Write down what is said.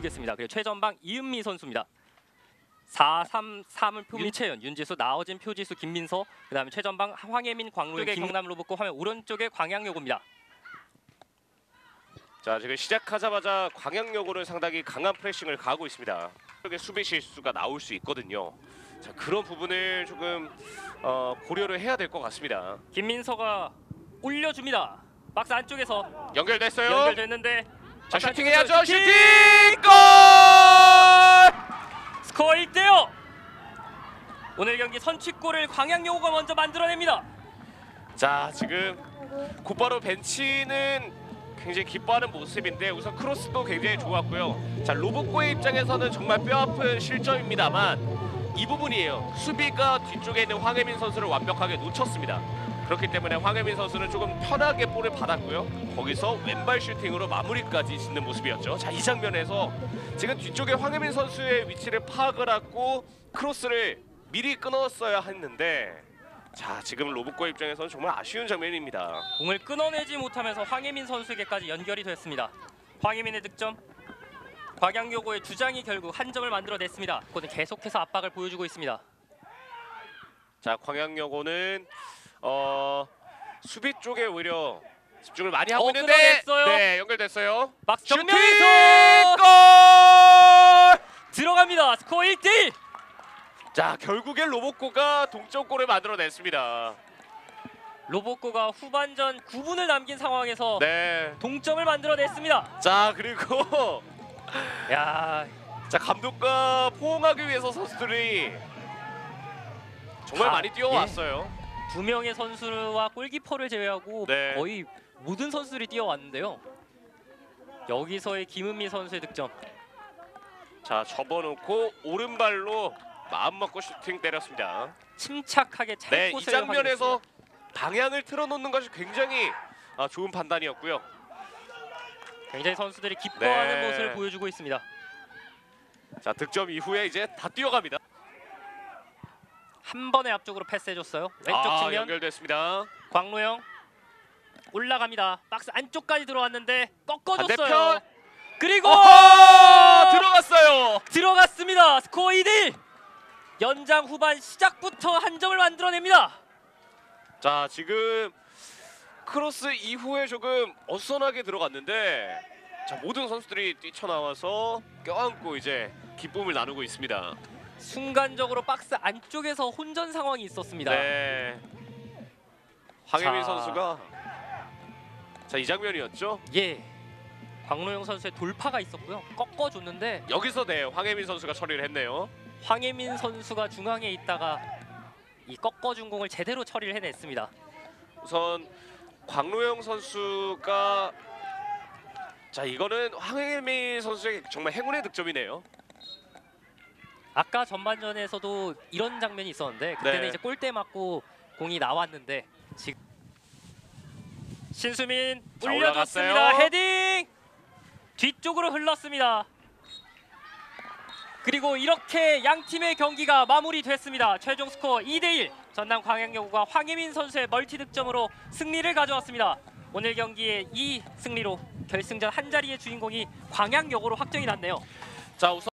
보겠습니다. 그리고 최전방 이은미 선수입니다. 4-3-3을 민채연, 윤지수, 나어진, 표지수, 김민서, 그다음에 최전방 황혜민, 광로의 경남 로봇고 화면 오른쪽에 광양여고입니다. 자, 지금 시작하자마자 광양여고는 상당히 강한 프레싱을 가하고 있습니다. 이렇게 수비 실수가 나올 수 있거든요. 자, 그런 부분을 조금 고려를 해야 될 것 같습니다. 김민서가 올려줍니다. 박스 안쪽에서 연결됐어요. 연결됐는데 자, 슈팅해야죠. 슈팅! 골! 스코어 1대0. 오늘 경기 선취골을 광양여고가 먼저 만들어냅니다. 자, 지금 곧바로 벤치는 굉장히 기뻐하는 모습인데 우선 크로스도 굉장히 좋았고요. 자, 로봇고의 입장에서는 정말 뼈아픈 실점입니다만 이 부분이에요. 수비가 뒤쪽에 있는 황혜민 선수를 완벽하게 놓쳤습니다. 그렇기 때문에 황혜민 선수는 조금 편하게 볼을 받았고요. 거기서 왼발 슈팅으로 마무리까지 짓는 모습이었죠. 자, 이 장면에서 지금 뒤쪽에 황혜민 선수의 위치를 파악을 하고 크로스를 미리 끊었어야 했는데 자, 지금 로봇고 입장에서는 정말 아쉬운 장면입니다. 공을 끊어내지 못하면서 황혜민 선수에게까지 연결이 됐습니다. 황혜민의 득점. 광양여고의 주장이 결국 한 점을 만들어냈습니다. 그는 계속해서 압박을 보여주고 있습니다. 자, 광양여고는 수비 쪽에 오히려 집중을 많이 하고 있는데 끊어냈어요. 네, 연결됐어요. 박스 슈팅! 정면에서 골! 들어갑니다. 스코어 1대1. 자, 결국엔 로봇고가 동점골을 만들어냈습니다. 로봇고가 후반전 9분을 남긴 상황에서 네. 동점을 만들어냈습니다. 자, 그리고 야, 자, 감독과 포옹하기 위해서 선수들이 정말 많이 뛰어왔어요. 두 명의 선수와 골키퍼를 제외하고 네. 거의 모든 선수들이 뛰어왔는데요. 여기서의 김은미 선수의 득점. 자, 접어놓고 오른발로 마음먹고 슈팅 때렸습니다. 침착하게 찰 네, 이 곳을 장면에서 방향을 틀어놓는 것이 굉장히 좋은 판단이었고요. 굉장히 선수들이 기뻐하는 네. 모습을 보여주고 있습니다. 자, 득점 이후에 이제 다 뛰어갑니다. 한 번에 앞쪽으로 패스해줬어요. 왼쪽 측면 연결됐습니다. 광로영 올라갑니다. 박스 안쪽까지 들어왔는데 꺾어줬어요. 반대편. 그리고 들어갔어요. 들어갔습니다. 스코어 2대1. 연장 후반 시작부터 한 점을 만들어냅니다. 자, 지금 크로스 이후에 조금 어수선하게 들어갔는데 자, 모든 선수들이 뛰쳐나와서 껴안고 이제 기쁨을 나누고 있습니다. 순간적으로 박스 안쪽에서 혼전 상황이 있었습니다. 네. 황혜민 자. 선수가 자, 이 장면이었죠. 예, 광로영 선수의 돌파가 있었고요. 꺾어줬는데 여기서 네, 황혜민 선수가 처리를 했네요. 황혜민 선수가 중앙에 있다가 이 꺾어준 공을 제대로 처리를 해냈습니다. 우선 광로영 선수가 자, 이거는 황혜민 선수의 정말 행운의 득점이네요. 아까 전반전에서도 이런 장면이 있었는데 그때는 네. 이제 골대 맞고 공이 나왔는데 지금 신수민 자, 올려줬습니다. 올라갔어요. 헤딩 뒤쪽으로 흘렀습니다. 그리고 이렇게 양 팀의 경기가 마무리됐습니다. 최종 스코어 2대1. 전남 광양여고가 황혜민 선수의 멀티 득점으로 승리를 가져왔습니다. 오늘 경기의 이 승리로 결승전 한 자리의 주인공이 광양여고로 확정이 났네요. 자, 우선